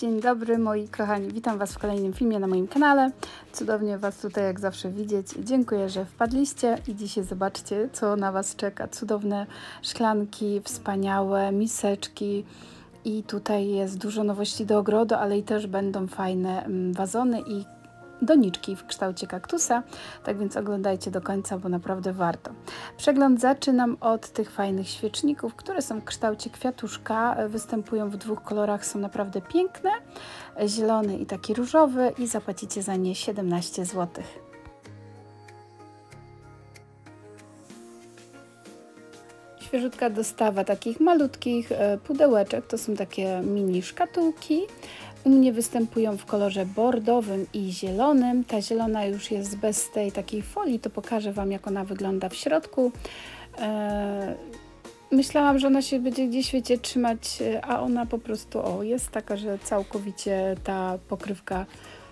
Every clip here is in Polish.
Dzień dobry moi kochani, witam Was w kolejnym filmie na moim kanale. Cudownie Was tutaj jak zawsze widzieć. Dziękuję, że wpadliście i dzisiaj zobaczcie, co na Was czeka. Cudowne szklanki, wspaniałe miseczki i tutaj jest dużo nowości do ogrodu, ale i też będą fajne wazony i doniczki w kształcie kaktusa, tak więc oglądajcie do końca, bo naprawdę warto. Przegląd zaczynam od tych fajnych świeczników, które są w kształcie kwiatuszka, występują w dwóch kolorach, są naprawdę piękne, zielony i taki różowy i zapłacicie za nie 17 zł. Świeżutka dostawa takich malutkich pudełeczek, to są takie mini szkatułki. U mnie występują w kolorze bordowym i zielonym. Ta zielona już jest bez tej takiej folii, to pokażę Wam, jak ona wygląda w środku. Myślałam, że ona się będzie gdzieś, wiecie, trzymać, a ona po prostu jest taka, że całkowicie ta pokrywka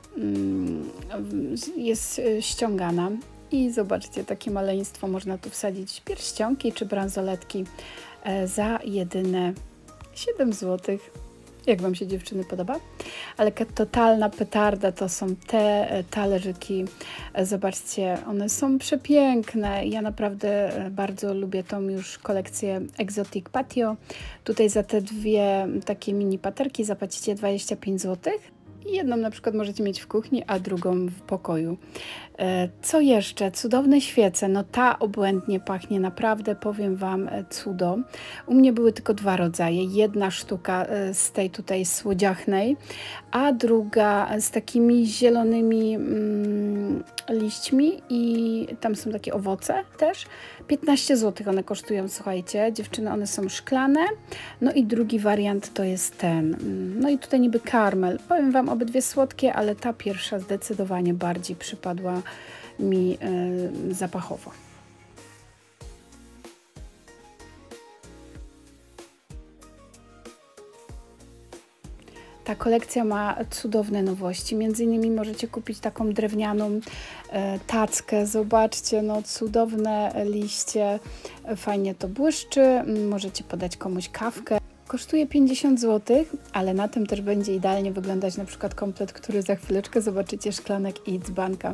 jest ściągana. I zobaczcie, takie maleństwo, można tu wsadzić pierścionki czy bransoletki za jedyne 7 zł. Jak Wam się, dziewczyny, podoba? Ale totalna petarda to są te talerzyki. Zobaczcie, one są przepiękne. Ja naprawdę bardzo lubię tą już kolekcję Exotic Patio. Tutaj za te dwie takie mini paterki zapłacicie 25 zł. I jedną na przykład możecie mieć w kuchni, a drugą w pokoju. Co jeszcze? Cudowne świece. No ta obłędnie pachnie, naprawdę powiem Wam, cudo. U mnie były tylko dwa rodzaje. Jedna sztuka z tej tutaj słodziachnej, a druga z takimi zielonymi liśćmi i tam są takie owoce też. 15 zł one kosztują, słuchajcie. Dziewczyny, one są szklane. No i drugi wariant to jest ten. No i tutaj niby karmel. Powiem Wam, obydwie słodkie, ale ta pierwsza zdecydowanie bardziej przypadła mi zapachowo. Ta kolekcja ma cudowne nowości. Między innymi możecie kupić taką drewnianą tackę. Zobaczcie, no cudowne liście. Fajnie to błyszczy. Możecie podać komuś kawkę. Kosztuje 50 zł, ale na tym też będzie idealnie wyglądać na przykład komplet, który za chwileczkę zobaczycie, szklanek i dzbanka.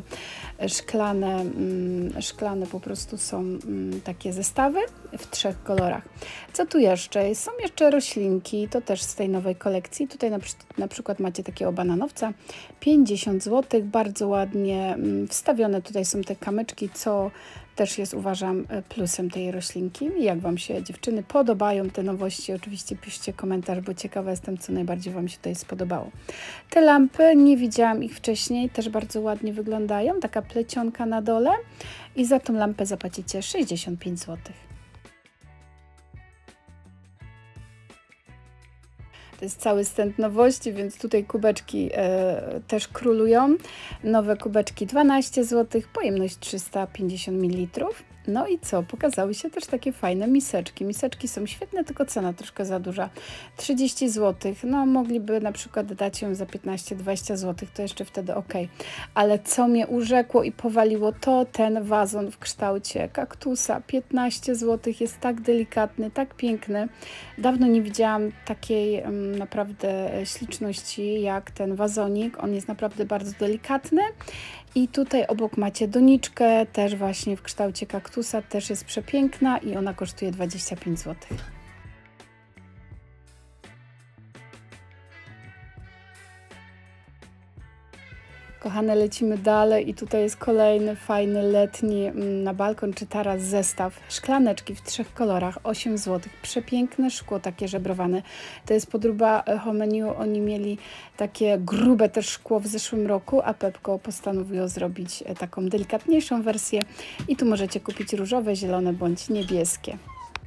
Szklane po prostu są takie zestawy w 3 kolorach. Co tu jeszcze? Są jeszcze roślinki, to też z tej nowej kolekcji. Tutaj na przykład macie takiego bananowca, 50 zł, bardzo ładnie wstawione. Tutaj są te kamyczki, co też jest, uważam, plusem tej roślinki. Jak Wam się, dziewczyny, podobają te nowości? Oczywiście piszcie komentarz, bo ciekawa jestem, co najbardziej Wam się tutaj spodobało. Te lampy, nie widziałam ich wcześniej, też bardzo ładnie wyglądają. Taka plecionka na dole i za tą lampę zapłacicie 65 zł. To jest cały stent nowości, więc tutaj kubeczki też królują. Nowe kubeczki 12 zł, pojemność 350 ml. No i co? Pokazały się też takie fajne miseczki. Miseczki są świetne, tylko cena troszkę za duża. 30 zł. No mogliby na przykład dać ją za 15-20 zł, to jeszcze wtedy ok. Ale co mnie urzekło i powaliło, to ten wazon w kształcie kaktusa. 15 zł. Jest tak delikatny, tak piękny. Dawno nie widziałam takiej naprawdę śliczności jak ten wazonik. On jest naprawdę bardzo delikatny. I tutaj obok macie doniczkę, też właśnie w kształcie kaktusa, też jest przepiękna i ona kosztuje 25 zł. Kochane, lecimy dalej i tutaj jest kolejny fajny letni na balkon czy taras zestaw. Szklaneczki w 3 kolorach, 8 zł. Przepiękne szkło, takie żebrowane. To jest podróba Homeniu. Oni mieli takie grube też szkło w zeszłym roku, a Pepco postanowiło zrobić taką delikatniejszą wersję. I tu możecie kupić różowe, zielone bądź niebieskie.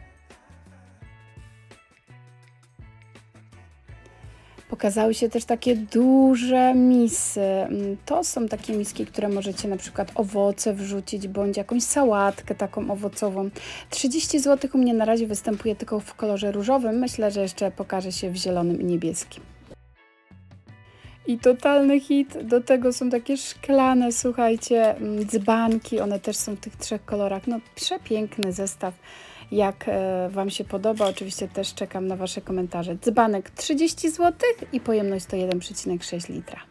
Pokazały się też takie duże misy. To są takie miski, które możecie na przykład owoce wrzucić, bądź jakąś sałatkę taką owocową. 30 zł u mnie na razie występuje tylko w kolorze różowym. Myślę, że jeszcze pokaże się w zielonym i niebieskim. I totalny hit, do tego są takie szklane, słuchajcie, dzbanki, one też są w tych 3 kolorach. No przepiękny zestaw. jak Wam się podoba. Oczywiście też czekam na Wasze komentarze. Dzbanek 30 zł i pojemność to 1,6 litra.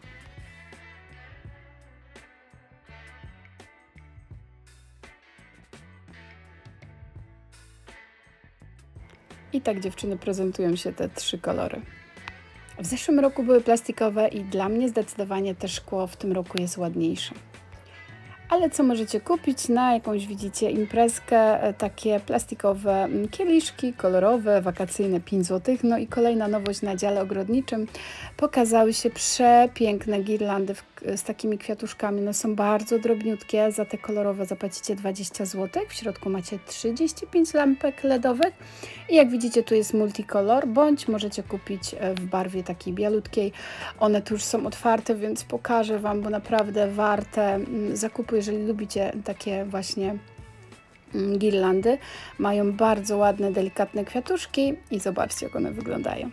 I tak, dziewczyny, prezentują się te 3 kolory. W zeszłym roku były plastikowe i dla mnie zdecydowanie te szkło w tym roku jest ładniejsze. Ale co możecie kupić na jakąś, widzicie, imprezkę? Takie plastikowe kieliszki kolorowe, wakacyjne, 5 zł. No i kolejna nowość na dziale ogrodniczym. Pokazały się przepiękne girlandy z takimi kwiatuszkami. One są bardzo drobniutkie. Za te kolorowe zapłacicie 20 zł. W środku macie 35 lampek LEDowych. I jak widzicie, tu jest multicolor, bądź możecie kupić w barwie takiej bialutkiej. One tu już są otwarte, więc pokażę Wam, bo naprawdę warte zakupu, jeżeli lubicie takie właśnie girlandy. Mają bardzo ładne, delikatne kwiatuszki i zobaczcie, jak one wyglądają.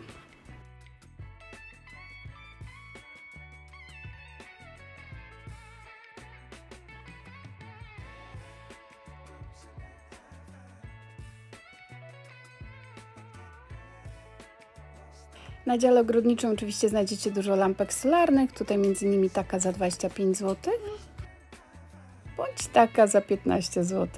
Na dziale ogrodniczym oczywiście znajdziecie dużo lampek solarnych, tutaj między innymi taka za 25 zł, bądź taka za 15 zł.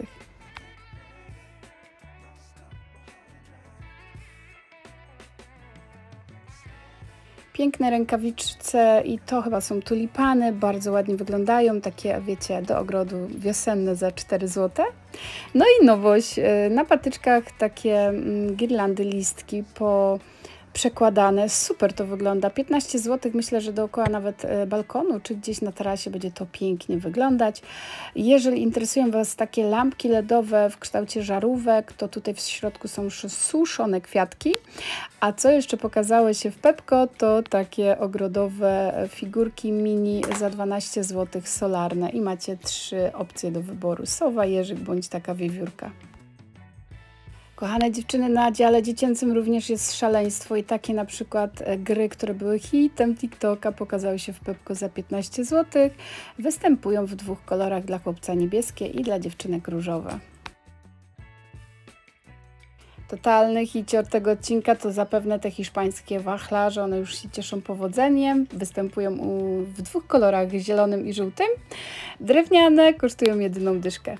Piękne rękawiczce i to chyba są tulipany, bardzo ładnie wyglądają, takie, wiecie, do ogrodu wiosenne za 4 zł. No i nowość, na patyczkach takie girlandy, listki przekładane, super to wygląda, 15 zł, myślę, że dookoła nawet balkonu, czy gdzieś na tarasie będzie to pięknie wyglądać. Jeżeli interesują Was takie lampki LEDowe w kształcie żarówek, to tutaj w środku są suszone kwiatki, a co jeszcze pokazało się w Pepco, to takie ogrodowe figurki mini za 12 zł solarne i macie 3 opcje do wyboru, sowa, jeżyk bądź taka wiewiórka. Kochane dziewczyny, na dziale dziecięcym również jest szaleństwo i takie na przykład gry, które były hitem TikToka, pokazały się w Pepco za 15 zł. Występują w 2 kolorach, dla chłopca niebieskie i dla dziewczynek różowe. Totalny hicior tego odcinka to zapewne te hiszpańskie wachlarze, one już się cieszą powodzeniem, występują w 2 kolorach, zielonym i żółtym. Drewniane, kosztują jedyną dyszkę.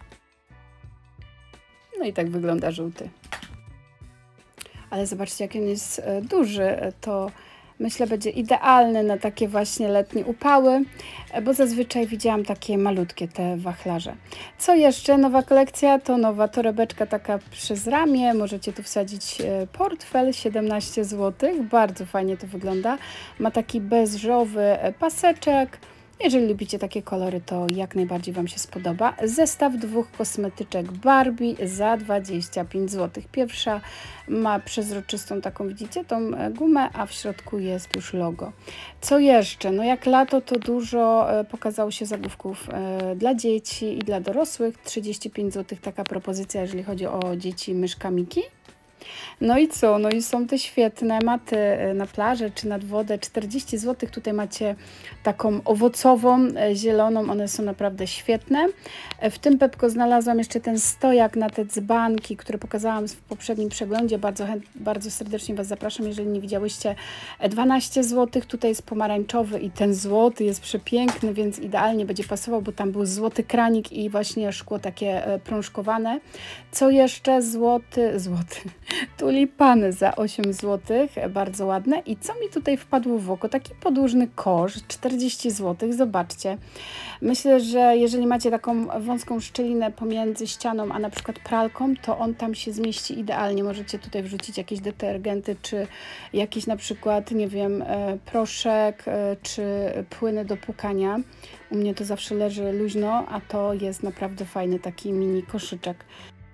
No i tak wygląda żółty. Ale zobaczcie, jak on jest duży. To myślę, będzie idealny na takie właśnie letnie upały, bo zazwyczaj widziałam takie malutkie te wachlarze. Co jeszcze? Nowa kolekcja to nowa torebeczka taka przez ramię. Możecie tu wsadzić portfel, 17 zł. Bardzo fajnie to wygląda. Ma taki beżowy paseczek. Jeżeli lubicie takie kolory, to jak najbardziej Wam się spodoba. Zestaw 2 kosmetyczek Barbie za 25 zł. Pierwsza ma przezroczystą taką, widzicie, tą gumę, a w środku jest już logo. Co jeszcze? No jak lato, to dużo pokazało się zabawków dla dzieci i dla dorosłych. 35 zł taka propozycja, jeżeli chodzi o dzieci myszka Miki. No i co? No i są te świetne maty na plażę czy nad wodę, 40 zł. Tutaj macie taką owocową, zieloną, one są naprawdę świetne. W tym Pepco znalazłam jeszcze ten stojak na te dzbanki, które pokazałam w poprzednim przeglądzie. Bardzo serdecznie Was zapraszam, jeżeli nie widziałyście. 12 zł, tutaj jest pomarańczowy i ten złoty jest przepiękny, więc idealnie będzie pasował, bo tam był złoty kranik i właśnie szkło takie prążkowane. Co jeszcze? Złoty. Tulipany za 8 zł, bardzo ładne. I co mi tutaj wpadło w oko? Taki podłużny kosz, 40 zł, zobaczcie. Myślę, że jeżeli macie taką wąską szczelinę pomiędzy ścianą, a na przykład pralką, to on tam się zmieści idealnie. Możecie tutaj wrzucić jakieś detergenty, czy jakiś na przykład, nie wiem, proszek, czy płyny do płukania. U mnie to zawsze leży luźno, a to jest naprawdę fajny taki mini koszyczek.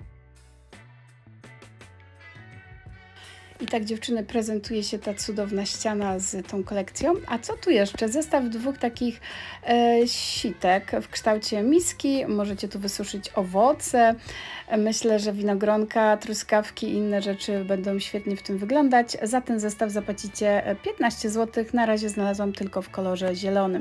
I tak, dziewczyny, prezentuje się ta cudowna ściana z tą kolekcją. A co tu jeszcze? Zestaw 2 takich sitek w kształcie miski. Możecie tu wysuszyć owoce. Myślę, że winogronka, truskawki i inne rzeczy będą świetnie w tym wyglądać. Za ten zestaw zapłacicie 15 zł. Na razie znalazłam tylko w kolorze zielonym.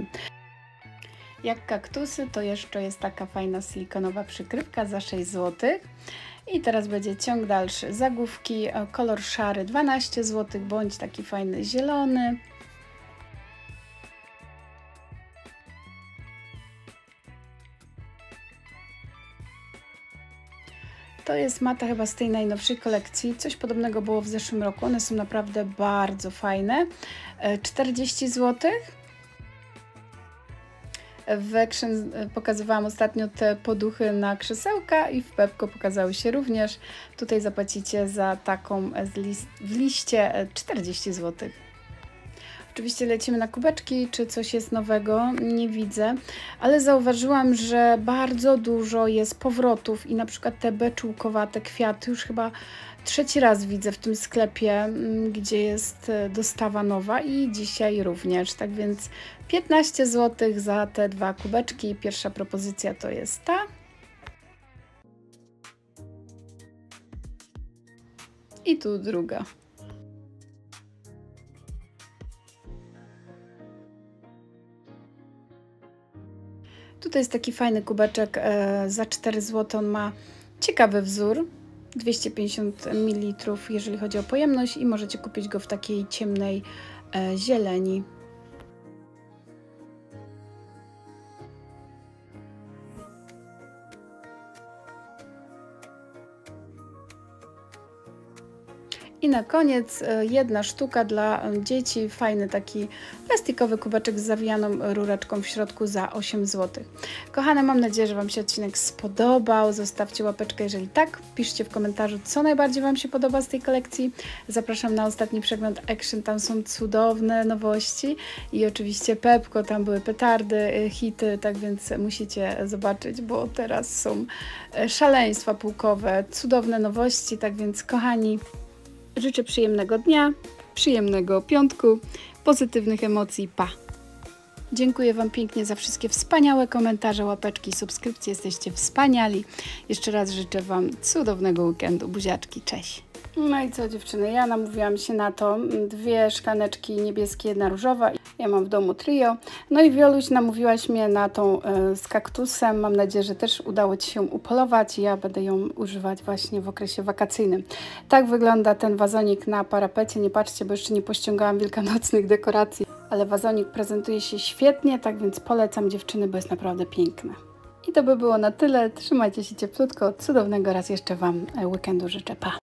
Jak kaktusy, to jeszcze jest taka fajna silikonowa przykrywka za 6 zł. I teraz będzie ciąg dalszy. Zagłówki, kolor szary 12 zł, bądź taki fajny zielony. To jest mata chyba z tej najnowszej kolekcji. Coś podobnego było w zeszłym roku. One są naprawdę bardzo fajne. 40 zł. W Action pokazywałam ostatnio te poduchy na krzesełka i w Pepco pokazały się również. Tutaj zapłacicie za taką w liście 40 zł. Oczywiście lecimy na kubeczki, czy coś jest nowego, nie widzę, ale zauważyłam, że bardzo dużo jest powrotów i na przykład te beczułkowate kwiaty już chyba trzeci raz widzę w tym sklepie, gdzie jest dostawa nowa i dzisiaj również. Tak więc 15 zł za te dwa kubeczki. Pierwsza propozycja to jest ta. I tu druga. Tutaj jest taki fajny kubeczek za 4 zł. On ma ciekawy wzór. 250 ml, jeżeli chodzi o pojemność, i możecie kupić go w takiej ciemnej zieleni. I na koniec jedna sztuka dla dzieci, fajny taki plastikowy kubeczek z zawijaną rureczką w środku za 8 zł. Kochane, mam nadzieję, że Wam się odcinek spodobał. Zostawcie łapeczkę, jeżeli tak. Piszcie w komentarzu, co najbardziej Wam się podoba z tej kolekcji. Zapraszam na ostatni przegląd Action, tam są cudowne nowości. I oczywiście Pepco, tam były petardy, hity, tak więc musicie zobaczyć, bo teraz są szaleństwa półkowe, cudowne nowości, tak więc kochani, życzę przyjemnego dnia, przyjemnego piątku, pozytywnych emocji, pa! Dziękuję Wam pięknie za wszystkie wspaniałe komentarze, łapeczki, subskrypcje, jesteście wspaniali. Jeszcze raz życzę Wam cudownego weekendu, buziaczki, cześć! No i co dziewczyny, ja namówiłam się na to, 2 szklaneczki niebieskie, jedna różowa, ja mam w domu trio. No i Wioluś, namówiłaś mnie na tą z kaktusem, mam nadzieję, że też udało Ci się upolować i ja będę ją używać właśnie w okresie wakacyjnym. Tak wygląda ten wazonik na parapecie, nie patrzcie, bo jeszcze nie pościągałam wielkanocnych dekoracji, ale wazonik prezentuje się świetnie, tak więc polecam dziewczyny, bo jest naprawdę piękny. I to by było na tyle, trzymajcie się cieplutko, cudownego raz jeszcze Wam weekendu życzę, pa!